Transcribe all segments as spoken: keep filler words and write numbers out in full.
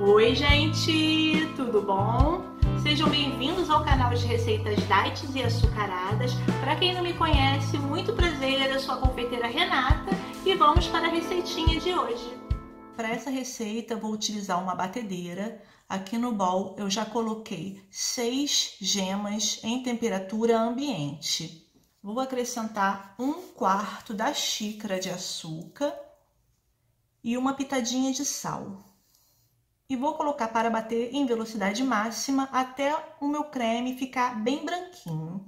Oi gente, tudo bom? Sejam bem-vindos ao canal de receitas diets e açucaradas. Para quem não me conhece, muito prazer, eu sou a confeiteira Renata e vamos para a receitinha de hoje. Para essa receita eu vou utilizar uma batedeira. Aqui no bowl eu já coloquei seis gemas em temperatura ambiente. Vou acrescentar um quarto da xícara de açúcar e uma pitadinha de sal. E vou colocar para bater em velocidade máxima até o meu creme ficar bem branquinho.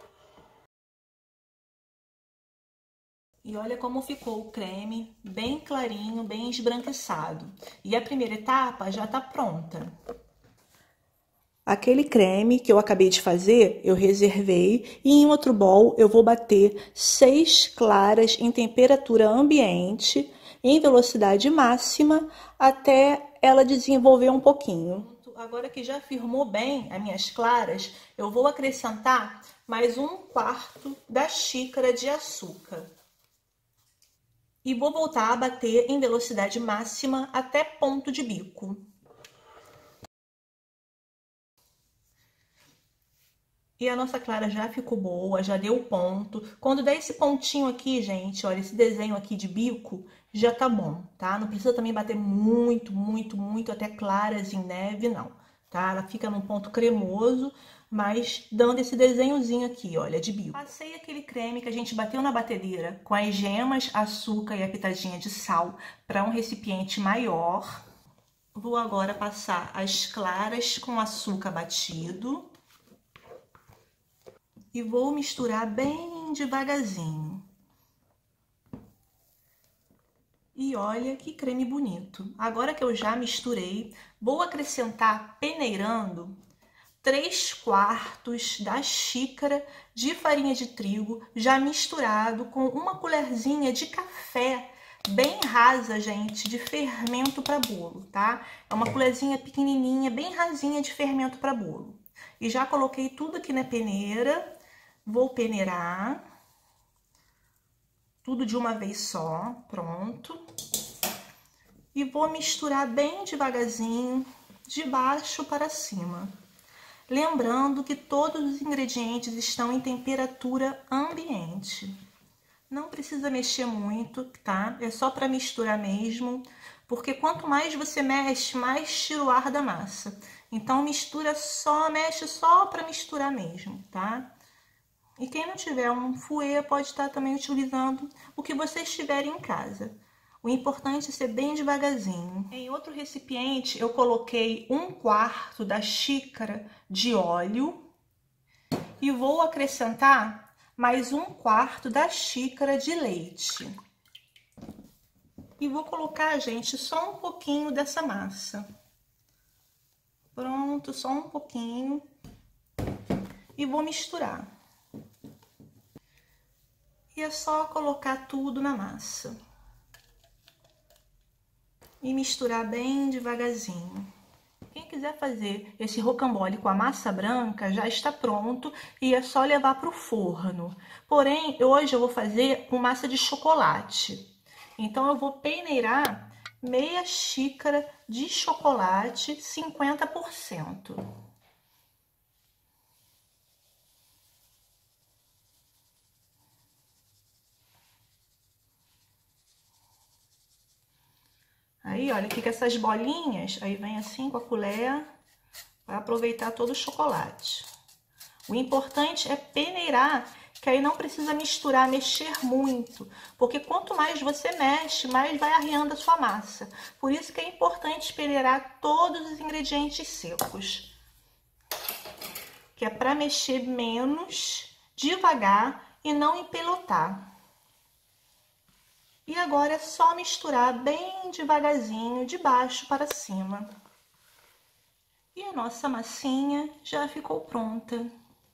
E olha como ficou o creme, bem clarinho, bem esbranquiçado. E a primeira etapa já está pronta. Aquele creme que eu acabei de fazer, eu reservei e em outro bowl eu vou bater seis claras em temperatura ambiente, em velocidade máxima, até ela desenvolver um pouquinho. Agora que já firmou bem as minhas claras, eu vou acrescentar mais um quarto da xícara de açúcar. E vou voltar a bater em velocidade máxima até ponto de bico. E a nossa clara já ficou boa, já deu ponto. Quando der esse pontinho aqui, gente, olha, esse desenho aqui de bico, já tá bom, tá? Não precisa também bater muito, muito, muito até claras em neve, não, tá? Ela fica num ponto cremoso, mas dando esse desenhozinho aqui, olha, de bico. Passei aquele creme que a gente bateu na batedeira com as gemas, açúcar e a pitadinha de sal para um recipiente maior. Vou agora passar as claras com açúcar batido. E vou misturar bem devagarzinho. E olha que creme bonito. Agora que eu já misturei, vou acrescentar, peneirando, três quartos da xícara de farinha de trigo, já misturado com uma colherzinha de café, bem rasa, gente, de fermento para bolo, tá? É uma colherzinha pequenininha, bem rasinha de fermento para bolo. E já coloquei tudo aqui na peneira. Vou peneirar tudo de uma vez só, pronto. E vou misturar bem devagarzinho, de baixo para cima. Lembrando que todos os ingredientes estão em temperatura ambiente. Não precisa mexer muito, tá? É só para misturar mesmo, porque quanto mais você mexe, mais tira o ar da massa. Então mistura só, mexe só para misturar mesmo, tá? E quem não tiver um fouet pode estar também utilizando o que vocês tiverem em casa. O importante é ser bem devagarzinho. Em outro recipiente eu coloquei um quarto da xícara de óleo e vou acrescentar mais um quarto da xícara de leite. E vou colocar, gente, só um pouquinho dessa massa. Pronto, só um pouquinho. E vou misturar. E é só colocar tudo na massa. E misturar bem devagarzinho. Quem quiser fazer esse rocambole com a massa branca, já está pronto e é só levar para o forno. Porém, hoje eu vou fazer com massa de chocolate. Então, eu vou peneirar meia xícara de chocolate, cinquenta por cento. Aí, olha, fica essas bolinhas, aí vem assim com a colher, vai aproveitar todo o chocolate. O importante é peneirar, que aí não precisa misturar, mexer muito, porque quanto mais você mexe, mais vai arriando a sua massa. Por isso que é importante peneirar todos os ingredientes secos, que é para mexer menos, devagar e não empelotar. E agora é só misturar bem devagarzinho, de baixo para cima. E a nossa massinha já ficou pronta.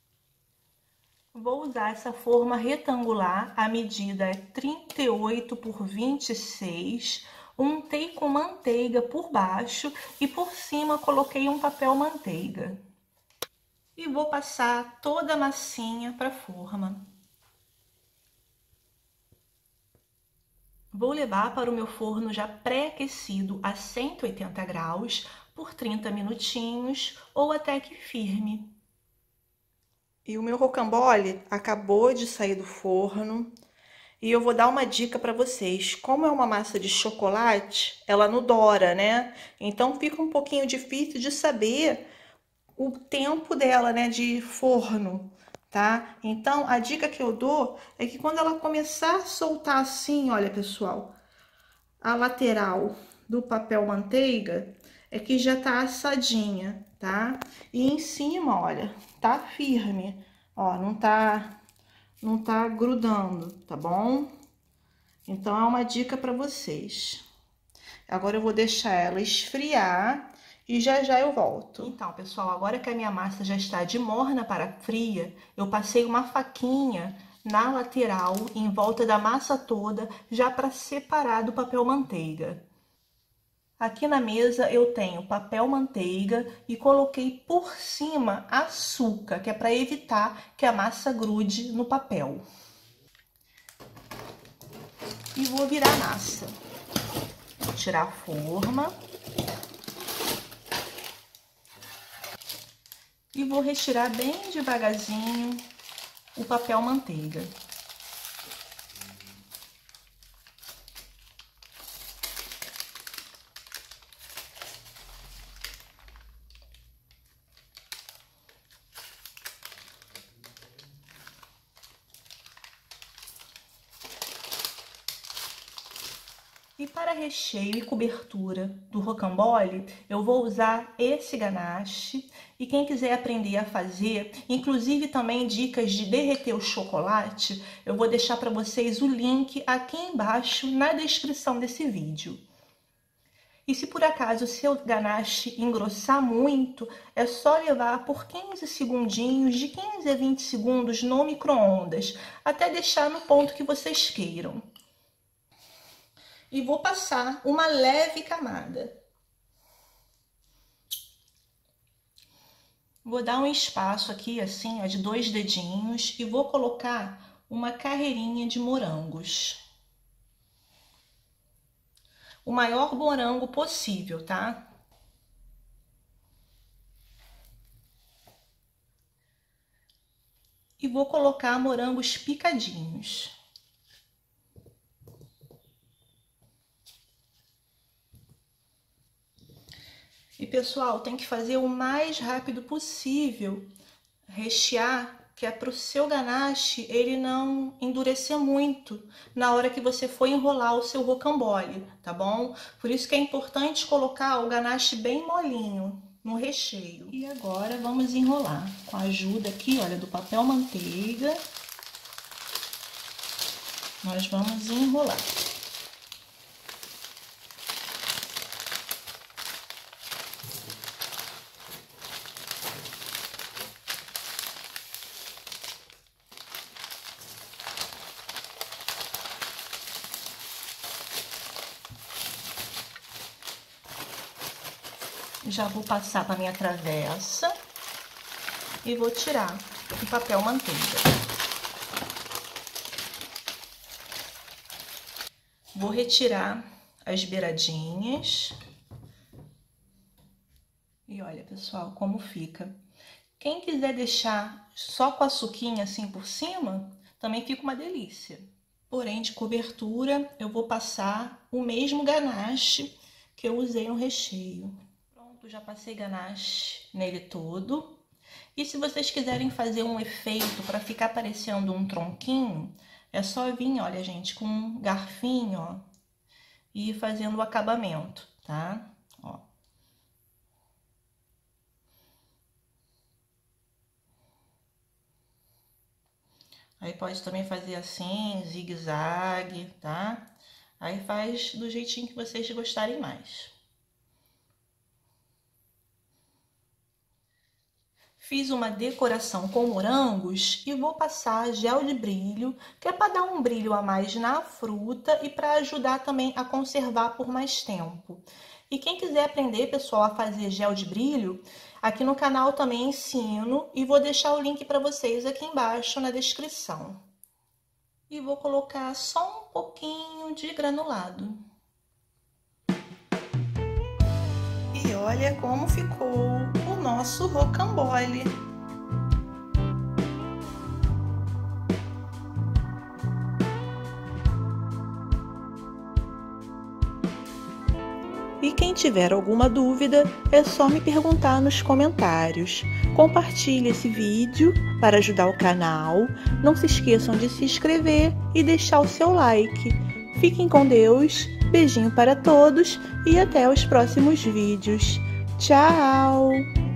Vou usar essa forma retangular, a medida é trinta e oito por vinte e seis. Untei com manteiga por baixo e por cima coloquei um papel manteiga. E vou passar toda a massinha para a forma. Vou levar para o meu forno já pré-aquecido a cento e oitenta graus por trinta minutinhos ou até que firme. E o meu rocambole acabou de sair do forno. E eu vou dar uma dica para vocês. Como é uma massa de chocolate, ela não dora, né? Então fica um pouquinho difícil de saber o tempo dela, né, de forno, tá? Então a dica que eu dou é que quando ela começar a soltar assim, olha, pessoal, a lateral do papel manteiga, é que já tá assadinha, tá? E em cima, olha, tá firme, ó, não tá, não tá grudando, tá bom? Então, é uma dica para vocês. Agora eu vou deixar ela esfriar e já já eu volto. Então, pessoal, agora que a minha massa já está de morna para fria, eu passei uma faquinha na lateral, em volta da massa toda, já para separar do papel manteiga. Aqui na mesa eu tenho papel manteiga e coloquei por cima açúcar, que é para evitar que a massa grude no papel. E vou virar a massa. Vou tirar a forma. E vou retirar bem devagarzinho o papel manteiga. E para recheio e cobertura do rocambole, eu vou usar esse ganache. E quem quiser aprender a fazer, inclusive também dicas de derreter o chocolate, eu vou deixar para vocês o link aqui embaixo na descrição desse vídeo. E se por acaso o seu ganache engrossar muito, é só levar por quinze segundinhos, de quinze a vinte segundos no micro-ondas, até deixar no ponto que vocês queiram. E vou passar uma leve camada. Vou dar um espaço aqui, assim, ó, de dois dedinhos e vou colocar uma carreirinha de morangos. O maior morango possível, tá? E vou colocar morangos picadinhos. E, pessoal, tem que fazer o mais rápido possível, rechear, que é para o seu ganache ele não endurecer muito na hora que você for enrolar o seu rocambole, tá bom? Por isso que é importante colocar o ganache bem molinho no recheio. E agora vamos enrolar com a ajuda aqui, olha, do papel manteiga. Nós vamos enrolar. Já vou passar para minha travessa e vou tirar o papel manteiga. Vou retirar as beiradinhas. E olha, pessoal, como fica. Quem quiser deixar só com a suquinha assim por cima, também fica uma delícia. Porém, de cobertura, eu vou passar o mesmo ganache que eu usei no recheio. Já passei ganache nele todo. E se vocês quiserem fazer um efeito para ficar parecendo um tronquinho, é só vir, olha, gente, com um garfinho, ó, e ir fazendo o acabamento, tá? Ó. Aí pode também fazer assim, zigue-zague, tá? Aí faz do jeitinho que vocês gostarem mais. Fiz uma decoração com morangos e vou passar gel de brilho, que é para dar um brilho a mais na fruta e para ajudar também a conservar por mais tempo. E quem quiser aprender, pessoal, a fazer gel de brilho, aqui no canal também ensino e vou deixar o link para vocês aqui embaixo na descrição. e vou colocar só um pouquinho de granulado. E olha como ficou o nosso rocambole. E quem tiver alguma dúvida, é só me perguntar nos comentários. Compartilhe esse vídeo para ajudar o canal. Não se esqueçam de se inscrever e deixar o seu like. Fiquem com Deus, beijinho para todos e até os próximos vídeos. Tchau!